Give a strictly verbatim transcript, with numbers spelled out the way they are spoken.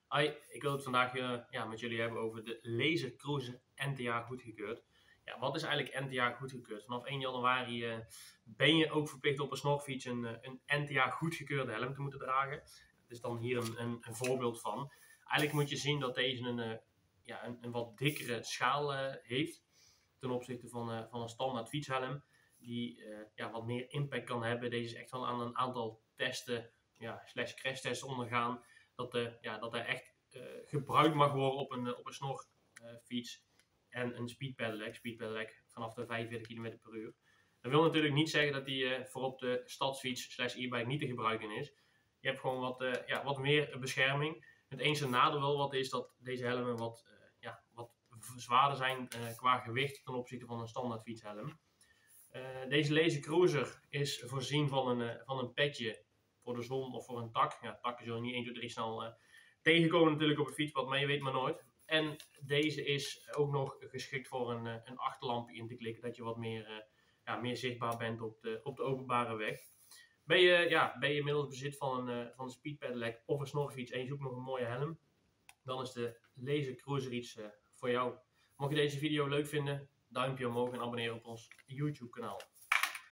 Hoi, ik wil het vandaag uh, ja, met jullie hebben over de Laser Cruiser N T A goedgekeurd. Ja, wat is eigenlijk N T A goedgekeurd? Vanaf één januari uh, ben je ook verplicht op een snorfiets een, uh, een N T A goedgekeurde helm te moeten dragen. Dat is dan hier een, een, een voorbeeld van. Eigenlijk moet je zien dat deze een, uh, ja, een, een wat dikkere schaal uh, heeft ten opzichte van, uh, van een standaard fietshelm. Die uh, ja, wat meer impact kan hebben. Deze is echt wel aan een aantal testen, ja, slash crashtests ondergaan. Dat, uh, ja, dat er echt uh, gebruikt mag worden op een, uh, op een snorfiets uh, en een speed pedelec, speed pedelec vanaf de vijfenveertig kilometer per uur. Dat wil natuurlijk niet zeggen dat die uh, voor op de stadsfiets slash e-bike niet te gebruiken is. Je hebt gewoon wat, uh, ja, wat meer bescherming. Het enige nadeel wel wat is dat deze helmen wat, uh, ja, wat zwaarder zijn uh, qua gewicht ten opzichte van een standaard fietshelm. Uh, deze Laser Cruiser is voorzien van een, uh, van een petje voor de zon of voor een tak. Ja, takken zullen niet één, twee, drie snel uh, tegenkomen natuurlijk op een fietspad, maar je weet maar nooit. En deze is ook nog geschikt voor een, uh, een achterlampje in te klikken, dat je wat meer, uh, ja, meer zichtbaar bent op de, op de openbare weg. Ben je, ja, ben je inmiddels bezit van een, uh, van een speed pedelec of een snorfiets en je zoekt nog een mooie helm, dan is de Laser Cruiser iets uh, voor jou. Mocht je deze video leuk vinden, duimpje omhoog en abonneer op ons YouTube kanaal.